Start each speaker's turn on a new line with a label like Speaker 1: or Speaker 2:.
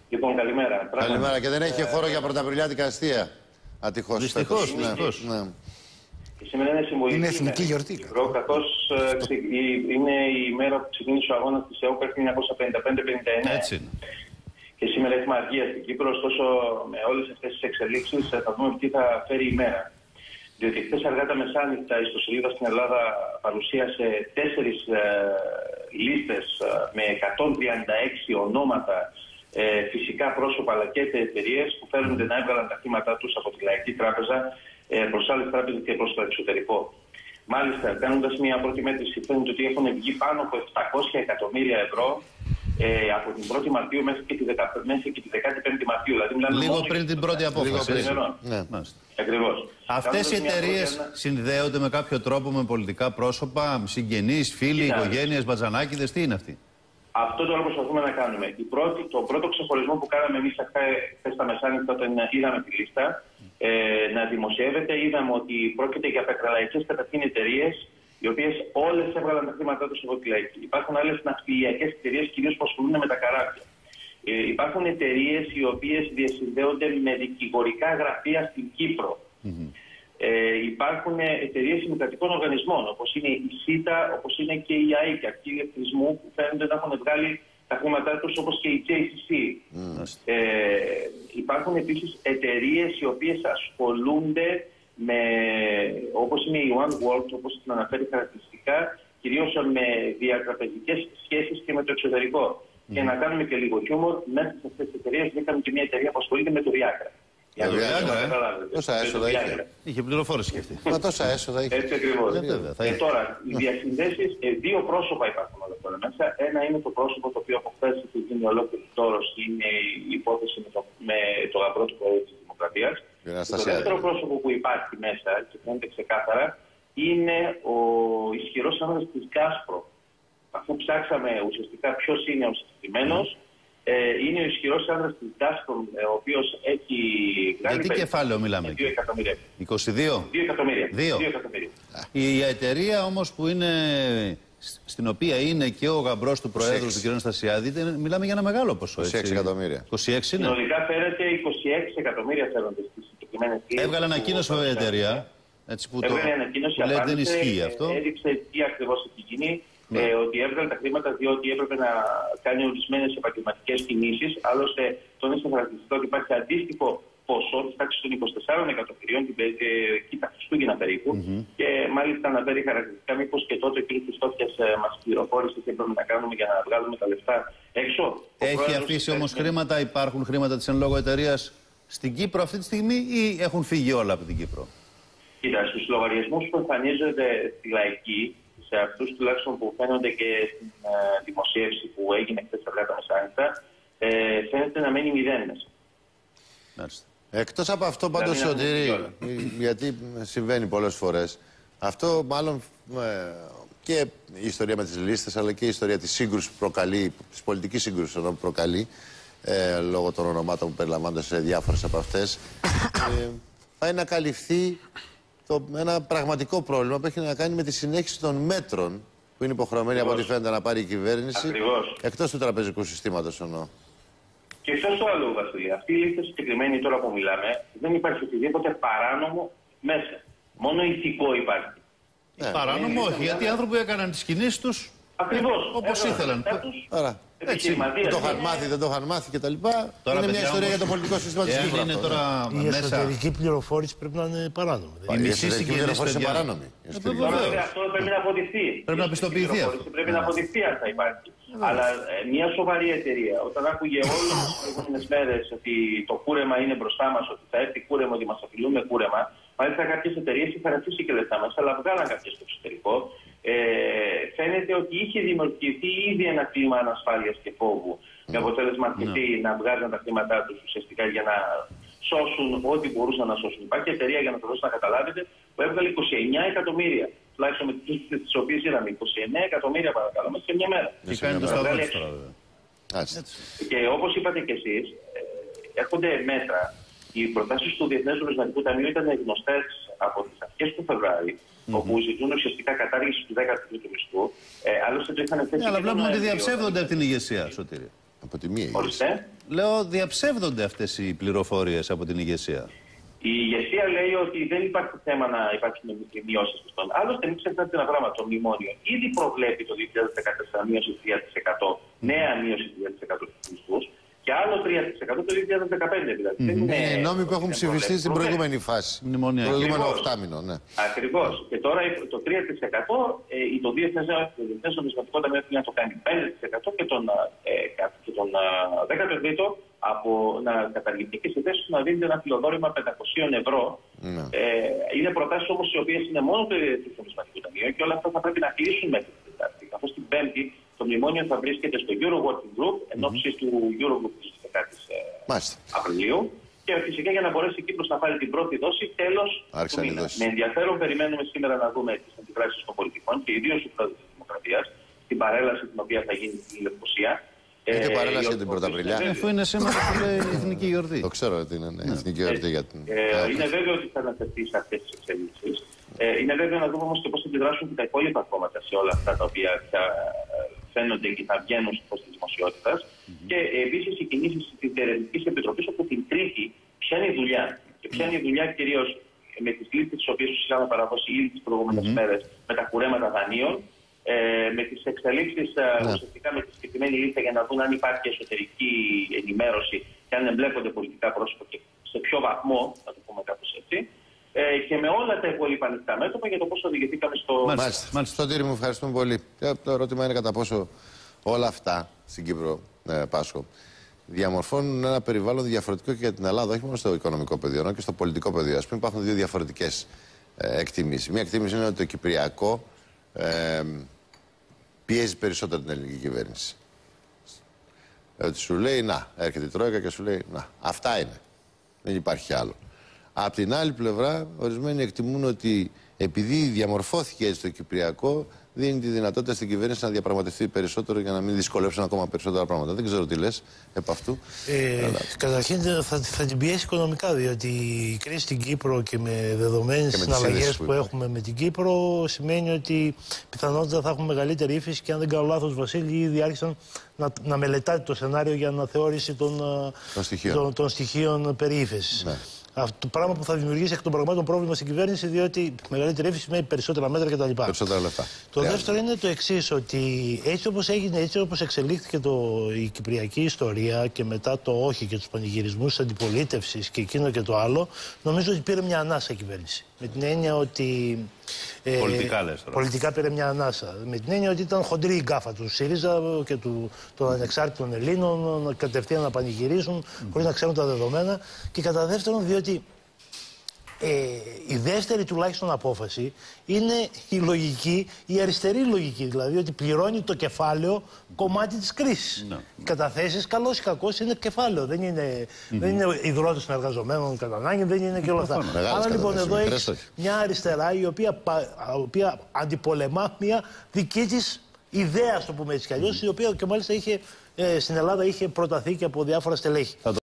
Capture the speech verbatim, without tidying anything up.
Speaker 1: Λοιπόν, καλημέρα.
Speaker 2: Καλημέρα. Και δεν έχει χώρο για πρωταπριλιάτικα αστεία. Ατυχώς.
Speaker 3: Δυστυχώς.
Speaker 2: Ναι. Ναι.
Speaker 1: Σήμερα είναι συμβολική.
Speaker 4: Είναι εθνική γιορτή.
Speaker 1: Καθώς ε, είναι η μέρα που ξεκίνησε ο αγώνας της ΕΟΚ χίλια εννιακόσια πενήντα πέντε πενήντα εννέα.
Speaker 3: Έτσι είναι.
Speaker 1: Και σήμερα έχουμε αργία στην Κύπρο, ωστόσο με όλες αυτές τις εξελίξεις θα δούμε τι θα φέρει η μέρα. Διότι χθες αργά τα μεσάνυχτα η ιστοσελίδα στην Ελλάδα παρουσίασε τέσσερις ε, λίστες ε, με εκατόν τριάντα έξι ονόματα, ε, φυσικά πρόσωπα αλλά και εταιρείες που φέρνονται να έβγαλαν τα χρήματά τους από τη Λαϊκή Τράπεζα ε, προς άλλες τράπεζες και προς το εξωτερικό. Μάλιστα, κάνοντας μια πρώτη μέτρηση, φαίνεται ότι έχουν βγει πάνω από επτακόσια εκατομμύρια ευρώ ε, από την πρώτη Μαρτίου μέχρι και τη, δεκα... μέχρι και τη δεκαπέντε Μαρτίου. Δηλαδή,
Speaker 3: λίγο πριν την πρώτη απόφαση.
Speaker 2: Ναι.
Speaker 1: Ακριβώς.
Speaker 3: Αυτές οι εταιρείες πρώτη... συνδέονται με κάποιο τρόπο με πολιτικά πρόσωπα, συγγενείς, φίλοι, οικογένειες, μπατζανάκηδες, τι είναι αυτοί?
Speaker 1: Αυτό τώρα προσπαθούμε να κάνουμε. Η πρώτη, το πρώτο ξεχωρισμό που κάναμε εμείς χθες τα μεσάνυχτα όταν είδαμε τη λίστα ε, να δημοσιεύεται, είδαμε ότι πρόκειται για πετρελαϊκές καταρχήν εταιρείες, οι οποίες όλες έβγαλαν τα χρήματά τους από τη Λαϊκή. Υπάρχουν άλλες ναυπηγειακές εταιρείες, κυρίως που ασχολούνται με τα καράβια. Ε, υπάρχουν εταιρείες οι οποίες διασυνδέονται με δικηγορικά γραφεία στην Κύπρο. Mm-hmm. Ε, υπάρχουν εταιρείες συμμετατικών οργανισμών, όπως είναι η ΣΥΤΑ, όπως είναι και η ΑΕΚ, αυτοί οι εθνισμού που φαίνονται να έχουν βγάλει τα χρήματά τους, όπως και η τζέι σι σι. Mm. Ε, υπάρχουν επίσης εταιρείες οι οποίες ασχολούνται με, όπως είναι η One World, όπως την αναφέρει χαρακτηριστικά, κυρίως με διακρατικές σχέσεις και με το εξωτερικό. Mm. Και να κάνουμε και λίγο χιούμορ, μέσα σε αυτές τις εταιρείες βρήκαμε και μια εταιρεία που ασχολείται με το Viagra.
Speaker 2: Για το Viagra, ε. Τόσα έσοδα είχε.
Speaker 3: Είχε πληροφόρηση και αυτή.
Speaker 2: Μα τόσα έσοδα είχε.
Speaker 1: Έτσι ακριβώς. Και τώρα, οι διασυνδέσεις, δύο πρόσωπα υπάρχουν όλα αυτά μέσα. Ένα είναι το πρόσωπο το οποίο από χθες έχει γίνει ολόκληρο τόρος, είναι η υπόθεση με το, με το γαμπρό του Προέδρου της Δημοκρατίας. Το δεύτερο πρόσωπο που υπάρχει μέσα, και φαίνεται ξεκάθαρα, είναι ο ισχυρός άνδρας της Γκάσπρο. Αφού ψάξαμε ουσιαστικά ποιος είναι ο συγκεκριμένος, ε, είναι ο ισχυρός άνδρας της Γκάσπρο, ο οποίος έχει βγάλει.
Speaker 3: Για τι κεφάλαιο μιλάμε?
Speaker 1: δύο εκατομμύρια.
Speaker 3: είκοσι δύο.
Speaker 1: δύο εκατομμύρια.
Speaker 3: δύο.
Speaker 1: δύο εκατομμύρια.
Speaker 3: Η εταιρεία όμως που είναι, στην οποία είναι και ο γαμπρός του Προέδρου του κ. Αναστασιάδη, μιλάμε για ένα μεγάλο ποσό.
Speaker 2: είκοσι έξι εκατομμύρια.
Speaker 3: είκοσι έξι είναι.
Speaker 1: Συνολικά φέρεται είκοσι έξι εκατομμύρια φέρονται στις συγκεκριμένες κλήσεις.
Speaker 3: Έβγαλε ανακοίνωση η εταιρεία. Έτσι που το
Speaker 1: ανακοίνωση,
Speaker 3: που λέει, δεν ισχύει αυτό.
Speaker 1: Έδειξε τι ακριβώς έχει γίνει. Ναι. Ε, ότι έβγαλε τα χρήματα διότι έπρεπε να κάνει ορισμένες επαγγελματικές κινήσεις. Άλλωστε, τόνισε χαρακτηριστικό ότι υπάρχει αντίστοιχο ποσό τη τάξη των είκοσι τεσσάρων εκατομμυρίων, εκεί τα Χριστούγεννα περίπου. Mm-hmm. Και μάλιστα αναφέρει χαρακτηριστικά μήπως και τότε ο κ. Χριστόφιας ε, μας πληροφόρησε τι έπρεπε να κάνουμε για να βγάλουμε τα λεφτά έξω.
Speaker 3: Έχει αφήσει όμως χρήματα, υπάρχουν χρήματα της εν λόγω εταιρείας στην Κύπρο αυτή τη στιγμή ή έχουν φύγει όλα από την Κύπρο?
Speaker 1: Κοίτα, στους λογαριασμούς που εμφανίζονται στη Λαϊκή, σε αυτούς τουλάχιστον που φαίνονται και στην ε, δημοσίευση που έγινε χθες αργά τα μεσάνυχτα, ε, φαίνεται να μένει μηδέν μέσα.
Speaker 2: Εκτός από αυτό πάντως, Σωτήρη, γιατί συμβαίνει πολλές φορές, αυτό μάλλον ε, και η ιστορία με τις λίστες, αλλά και η ιστορία της σύγκρουσης που προκαλεί, της πολιτικής σύγκρουσης που προκαλεί, ε, λόγω των ονομάτων που περιλαμβάνονται σε διάφορες από αυτές, ε, πάει να καλυφθεί το, ένα πραγματικό πρόβλημα που έχει να κάνει με τη συνέχιση των μέτρων που είναι υποχρεωμένη από ό,τι φαίνεται να πάρει η κυβέρνηση.
Speaker 1: Ακριβώς.
Speaker 2: Εκτός του τραπεζικού συστήματος εννοώ.
Speaker 1: Και εκτός του άλλου, Βασίλη, αυτή η λίστα συγκεκριμένη τώρα που μιλάμε, δεν υπάρχει οτιδήποτε παράνομο μέσα. Μόνο ηθικό υπάρχει.
Speaker 3: Ε, παράνομο όχι, γιατί οι άνθρωποι έκαναν τις κινήσεις τους όπως ήθελαν.
Speaker 2: Άρα. Έτσι, που το είχαν μάθει, δεν το είχαν μάθει κτλ. Είναι μια ιστορία όμως για το πολιτικό σύστημα της Κύπρου.
Speaker 4: Η μέσα... εσωτερική πληροφόρηση πρέπει να είναι παράνομη.
Speaker 2: Η, η εσωτερική πληροφόρηση είναι παράνομη.
Speaker 1: Αυτό πρέπει να αποδειχθεί.
Speaker 3: Πρέπει να πιστοποιηθεί.
Speaker 1: Πρέπει να αποδειχθεί αν θα υπάρχει. Αλλά μια σοβαρή εταιρεία, όταν άκουγε όλες τις προηγούμενες μέρες ότι το κούρεμα είναι μπροστά μας, ότι θα έρθει κούρεμα, ότι μας απειλούν με κούρεμα, μάλιστα κάποιες εταιρείες είχαν αφήσει και λεφτά μας, αλλά βγάλαν κάποιες στο εξωτερικό. Ε, φαίνεται ότι είχε δημιουργηθεί ήδη ένα κλίμα ανασφάλειας και φόβου. Mm. Με αποτέλεσμα αρκετοί mm. να βγάζουν τα χρήματά τους ουσιαστικά για να σώσουν ό,τι μπορούσαν να σώσουν. Υπάρχει εταιρεία, για να το δώσω να καταλάβετε, που έβγαλε είκοσι εννέα εκατομμύρια. Τουλάχιστον με τις οποίες είδαμε. είκοσι εννέα εκατομμύρια παρακαλώ, μέσα σε μια μέρα.
Speaker 3: Τι κάνει το σταυρό της τώρα, βέβαια.
Speaker 1: Και όπως είπατε κι εσείς, έρχονται μέτρα. Οι προτάσεις του Διεθνές Νομισματικού Ταμείου ήταν γνωστές από τις αρχές του Φεβρουαρίου, mm-hmm. όπου ζητούν ουσιαστικά κατάργηση του δέκατου τρίτου μισθού. Ε, άλλωστε το είχαν θέσει.
Speaker 3: Ναι, αλλά βλέπουμε ότι διαψεύδονται από την ηγεσία, Σωτήρη.
Speaker 2: Από τη μία.
Speaker 1: Ορίστε.
Speaker 3: Λέω, διαψεύδονται αυτές οι πληροφορίες από την ηγεσία.
Speaker 1: Η ηγεσία λέει ότι δεν υπάρχει θέμα να υπάρξουν μειώσεις πιστών. Άλλωστε, μην ξεχνάτε ένα πράγμα. Το μνημόνιο ήδη προβλέπει το δύο χιλιάδες δεκατέσσερα μείωση τρία τοις εκατό, νέα μείωση τρία τοις εκατό στους μισθούς και άλλο τρία τοις εκατό το δύο χιλιάδες δεκαπέντε. Δηλαδή. Mm-hmm.
Speaker 2: Είναι, είναι νόμοι που έχουν ψηφιστεί στην προηγούμενη φάση.
Speaker 3: Μνημονία.
Speaker 2: Το προηγούμενο οχτάμινο, ναι.
Speaker 1: Ακριβώς. Και τώρα το τρία τοις εκατό ε, το Διεθνές Νομισματικό Ταμείο να το κάνει πέντε τοις εκατό και τον, ε, και τον ε, δέκατο τρίτο από να καταργηθεί και σε θέση να δίνεται ένα φιλοδόρημα πεντακόσια ευρώ. Mm. Ε, είναι προτάσεις όμως οι οποίες είναι μόνο το Διεθνές Νομισματικό Ταμείο και όλα αυτά θα πρέπει να κλείσουν μέχρι την Τετάρτη. Καθώς την Πέμπτη το μνημόνιο θα βρίσκεται στο Euro Working Group εν ώψη mm. του Eurogroup της δεκαετίας Απριλίου. Και φυσικά για να μπορέσει η Κύπρος να πάρει την πρώτη δόση τέλος του μήνα. Με ενδιαφέρον περιμένουμε σήμερα να δούμε τις αντιδράσεις των πολιτικών και ιδίως του Πρόεδρου της Δημοκρατίας στην παρέλαση την οποία θα γίνει στην Λευκοσία.
Speaker 2: Έχετε παρέλαση για την Πρωταπριλιά.
Speaker 3: Αφού είναι σήμερα που λέει η Εθνική Γιορτή.
Speaker 2: Το ξέρω ότι είναι η Εθνική Γιορτή για την.
Speaker 1: Είναι βέβαιο ότι θα αναφερθεί σε αυτές τις εξελίξεις. Είναι βέβαιο να δούμε όμως και πώς θα αντιδράσουν και τα υπόλοιπα κόμματα σε όλα αυτά τα οποία θα φαίνονται και θα βγαίνουν στο φως της δημοσιότητας. Και επίσης οι κινήσεις της Ερευνητικής Επιτροπής, όπου την Τρίτη πιάνει η δουλειά. Και πιάνει η δουλειά κυρίως με τις λίστες τις οποίες τους είχαμε παραδώσει ήδη τις προηγούμενες μέρες με τα κουρέματα δανείων. Ε, με τις εξελίξεις ναι. ουσιαστικά με τη συγκεκριμένη λίστα για να δουν αν υπάρχει εσωτερική ενημέρωση και αν εμπλέκονται πολιτικά πρόσωπα και σε ποιο βαθμό, να το πούμε κάπως έτσι, ε, και με όλα τα υπόλοιπα ανοιχτά μέτωπα για το πώς οδηγηθήκαμε στο.
Speaker 2: Μάλιστα. Μάλιστα. Σωτήρη, μου ευχαριστούμε πολύ. Και το ερώτημα είναι κατά πόσο όλα αυτά στην Κύπρο, ε, Πάσχο, διαμορφώνουν ένα περιβάλλον διαφορετικό και για την Ελλάδα, όχι μόνο στο οικονομικό πεδίο, αλλά και στο πολιτικό πεδίο. Ας πούμε, υπάρχουν δύο διαφορετικές ε, εκτιμήσεις. Μία εκτίμηση είναι ότι το Κυπριακό. Ε, πιέζει περισσότερο την ελληνική κυβέρνηση. Ότι σου λέει, να, έρχεται η Τρόικα και σου λέει, να, αυτά είναι. Δεν υπάρχει άλλο. Απ' την άλλη πλευρά, ορισμένοι εκτιμούν ότι επειδή διαμορφώθηκε έτσι το Κυπριακό, δίνει τη δυνατότητα στην κυβέρνηση να διαπραγματευτεί περισσότερο για να μην δυσκολεύσουν ακόμα περισσότερα πράγματα. Δεν ξέρω τι λες επ' αυτού.
Speaker 4: Ε, καταρχήν θα, θα την πιέσει οικονομικά, διότι η κρίση στην Κύπρο και με δεδομένες συναλλαγές που, που έχουμε με την Κύπρο σημαίνει ότι πιθανότατα θα έχουμε μεγαλύτερη ύφεση και αν δεν κάνω λάθος, Βασίλη, ήδη άρχισαν να, να μελετάτε το σενάριο για αναθεώρηση των, των στοιχείων, των, των στοιχείων περί ύφεσης. Ναι. Αυτό το πράγμα που θα δημιουργήσει εκ των πραγμάτων πρόβλημα στην κυβέρνηση, διότι μεγαλύτερη ύφεση σημαίνει περισσότερα μέτρα κτλ.
Speaker 2: Περισσότερα λεφτά.
Speaker 4: Το yeah. δεύτερο είναι το εξής, ότι έτσι όπως έγινε, έτσι όπως εξελίχθηκε το, η κυπριακή ιστορία και μετά το όχι και τους πανηγυρισμούς της αντιπολίτευσης και εκείνο και το άλλο, νομίζω ότι πήρε μια ανάσα η κυβέρνηση. Με την έννοια ότι.
Speaker 3: Ε, πολιτικά λες τώρα.
Speaker 4: Πολιτικά πήρε μια ανάσα. Με την έννοια ότι ήταν χοντρή η γκάφα του ΣΥΡΙΖΑ και του, των ανεξάρτητων Ελλήνων να κατευθείαν να πανηγυρίσουν mm. χωρίς να ξέρουν τα δεδομένα. Και κατά δεύτερον, διότι ε, η δεύτερη τουλάχιστον απόφαση είναι η λογική, η αριστερή λογική. Δηλαδή ότι πληρώνει το κεφάλαιο κομμάτι της κρίσης. No. Οι καταθέσεις, καλώς ή κακώς, είναι κεφάλαιο. Δεν είναι, mm-hmm. δεν είναι ιδρώτες των εργαζομένων κατά ανάγκη, δεν είναι και όλα αυτά. Άρα λοιπόν εδώ έχει μια αριστερά η οποία, η οποία αντιπολεμά μια δική της ιδέα, το πούμε έτσι κι αλλιώς, mm-hmm. η οποία και μάλιστα είχε, ε, στην Ελλάδα είχε προταθεί και από διάφορα στελέχη.